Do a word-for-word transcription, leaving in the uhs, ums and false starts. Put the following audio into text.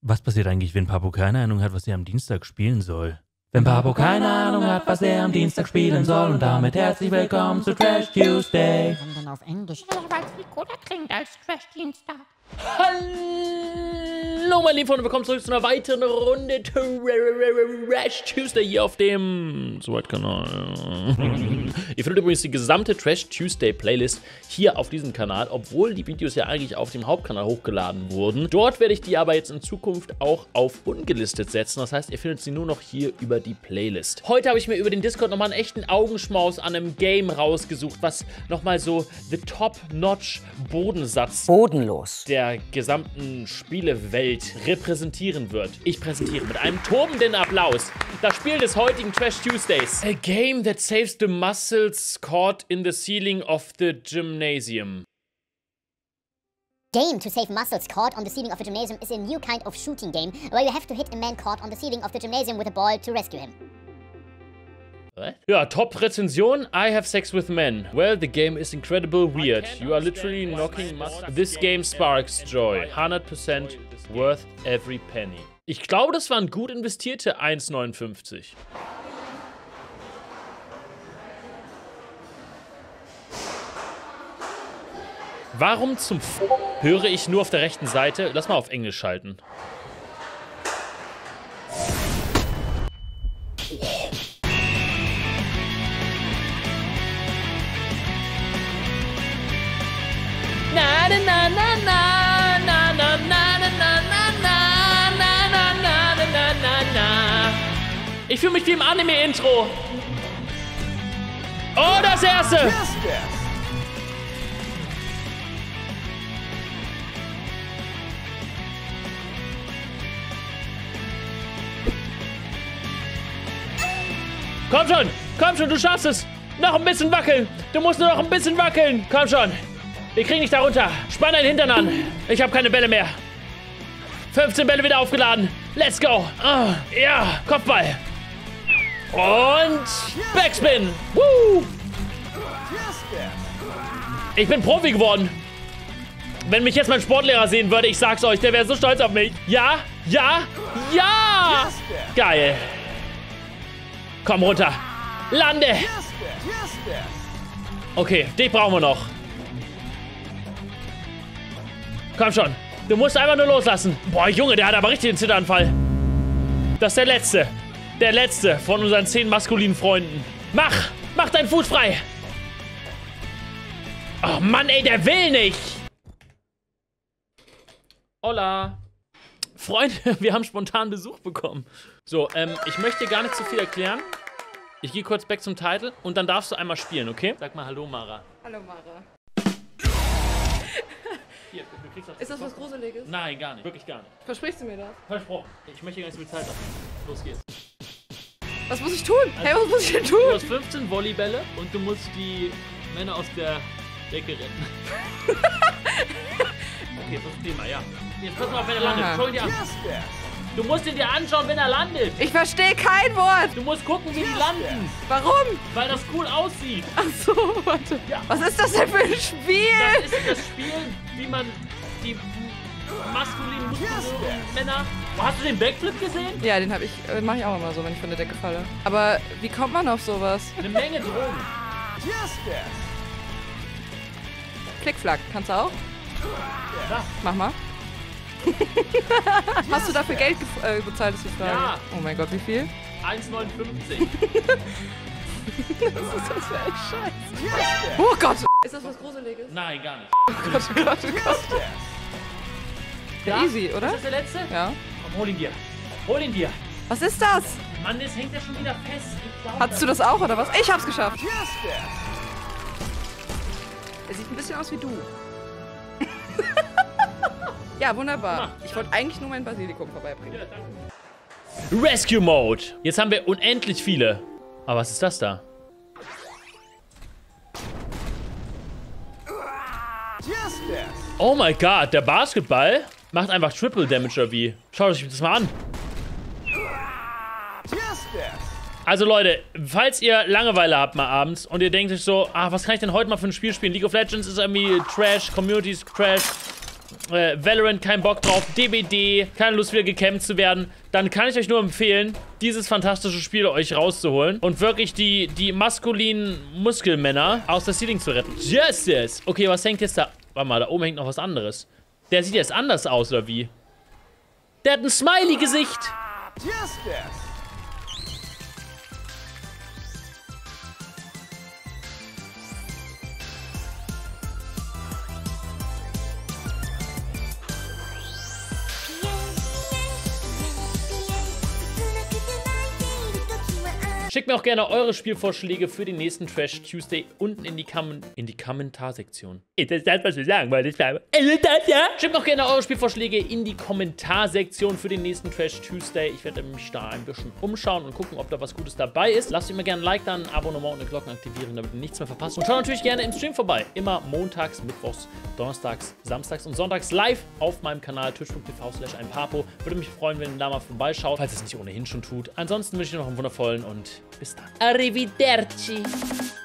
Was passiert eigentlich, wenn Papo keine Ahnung hat, was er am Dienstag spielen soll? Wenn Papo keine Ahnung hat, was er am Dienstag spielen soll. Und damit herzlich willkommen zu Trash Tuesday. Und dann auf Englisch. Weil es wie cooler klingt als Trash Dienstag. Hallo meine Lieben Freunde, willkommen zurück zu einer weiteren Runde Trash Tuesday hier auf dem Sword-Kanal. Ihr findet übrigens die gesamte Trash Tuesday Playlist hier auf diesem Kanal, obwohl die Videos ja eigentlich auf dem Hauptkanal hochgeladen wurden. Dort werde ich die aber jetzt in Zukunft auch auf ungelistet setzen, das heißt, ihr findet sie nur noch hier über die Playlist. Heute habe ich mir über den Discord nochmal einen echten Augenschmaus an einem Game rausgesucht, was nochmal so the top-notch Bodensatz Bodenlos. der gesamten Spielewelt repräsentieren wird. Ich präsentiere mit einem tobenden Applaus das Spiel des heutigen Trash Tuesdays. A game that saves the muscles caught in the ceiling of the gymnasium. Game to save muscles caught on the ceiling of a gymnasium is a new kind of shooting game where you have to hit a man caught on the ceiling of the gymnasium with a ball to rescue him. What? Ja, Top-Rezension. I have sex with men. Well, the game is incredible weird. You are literally knocking muscles. This game sparks joy. hundert percent worth every penny. Ich glaube, das waren gut investierte eins neunundfünfzig. Warum zum F höre ich nur auf der rechten Seite? Lass mal auf Englisch schalten. Na na na na na na na na na na na na na na na na. Ich fühle mich wie im Anime-Intro. Oh, das erste! Komm schon, komm schon, du schaffst es. Noch ein bisschen wackeln. Du musst nur noch ein bisschen wackeln. Komm schon. Wir kriegen dich da runter. Spann deinen Hintern an. Ich habe keine Bälle mehr. fünfzehn Bälle wieder aufgeladen. Let's go. Oh, ja, Kopfball. Und Backspin. Woo. Ich bin Profi geworden. Wenn mich jetzt mein Sportlehrer sehen würde, ich sag's euch, der wäre so stolz auf mich. Ja, ja, ja. Geil. Komm runter. Lande. Okay, dich brauchen wir noch. Komm schon. Du musst einfach nur loslassen. Boah, Junge, der hat aber richtig den Zitteranfall. Das ist der letzte. Der letzte von unseren zehn maskulinen Freunden. Mach! Mach deinen Fuß frei! Oh Mann, ey, der will nicht! Hola. Freunde, wir haben spontan Besuch bekommen. So, ähm, ich möchte gar nicht zu viel erklären. Ich gehe kurz back zum Titel und dann darfst du einmal spielen, okay? Sag mal Hallo, Mara. Hallo, Mara. Hier, du kriegst das. Ist das was Gruseliges? Nein, gar nicht. Wirklich gar nicht. Versprichst du mir das? Versprochen. Ich möchte gar nicht so viel Zeit haben. Los geht's. Was muss ich tun? Also, hey, was muss ich denn Du tun? hast fünfzehn Volleybälle und du musst die Männer aus der Decke retten. Okay, das ist Thema, ja. Jetzt pass mal auf, wenn er landet. Aha. Schau ihn dir an. Du musst ihn dir anschauen, wenn er landet. Ich verstehe kein Wort. Du musst gucken, wie die landen. Warum? Weil das cool aussieht. Ach so, warte. Ja. Was ist das denn für ein Spiel? Das ist das Spiel, wie man die maskulinen muskulösen Männer... Oh, hast du den Backflip gesehen? Ja, den habe ich, äh, mache ich auch immer so, wenn ich von der Decke falle. Aber wie kommt man auf sowas? Eine Menge Drogen. Flickflack, kannst du auch? Ja. Mach mal. Hast du dafür Geld äh, bezahlt, ist die Frage. Ja. Oh mein Gott, wie viel? eins neunundfünfzig. Was ist das für ein Scheiß? Oh Gott! Ist das was Gruseliges? Nein, gar nicht. Oh Gott, oh Gott, oh Gott. Ja? Easy, oder? Ist das der letzte? Ja. Komm, hol ihn dir. Hol ihn dir. Was ist das? Mann, das hängt ja schon wieder fest. Ich glaub, Hattest du das auch, oder was? Ich hab's geschafft. Er sieht ein bisschen aus wie du. Ja, wunderbar. Ich wollte eigentlich nur mein Basilikum vorbeibringen. Ja, danke. Rescue Mode. Jetzt haben wir unendlich viele. Aber was ist das da? Oh mein Gott, der Basketball macht einfach Triple Damage oder wie? Schaut euch das mal an. Also Leute, falls ihr Langeweile habt mal abends und ihr denkt euch so, ah, was kann ich denn heute mal für ein Spiel spielen? League of Legends ist irgendwie Trash, Community ist Trash. äh, Valorant, kein Bock drauf, D B D, keine Lust wieder gecampt zu werden, dann kann ich euch nur empfehlen, dieses fantastische Spiel euch rauszuholen und wirklich die, die maskulinen Muskelmänner aus der Ceiling zu retten. Jesus! Okay, was hängt jetzt da? Warte mal, da oben hängt noch was anderes. Der sieht jetzt anders aus, oder wie? Der hat ein Smiley-Gesicht! Justice! Schickt mir auch gerne eure Spielvorschläge für den nächsten Trash Tuesday unten in die, Kam in die Kommentarsektion. Ist das das, was wir sagen wollen? Ist das ja? Schickt mir auch gerne eure Spielvorschläge in die Kommentarsektion für den nächsten Trash Tuesday. Ich werde mich da ein bisschen umschauen und gucken, ob da was Gutes dabei ist. Lasst mir gerne ein Like da, ein Abonnement und eine Glocke aktivieren, damit ihr nichts mehr verpasst. Und schaut natürlich gerne im Stream vorbei. Immer montags, mittwochs, donnerstags, samstags und sonntags live auf meinem Kanal twitch punkt t v slash ein papo. Würde mich freuen, wenn ihr da mal vorbeischaut, falls ihr es nicht ohnehin schon tut. Ansonsten wünsche ich euch noch einen wundervollen und bis dann. Arrivederci.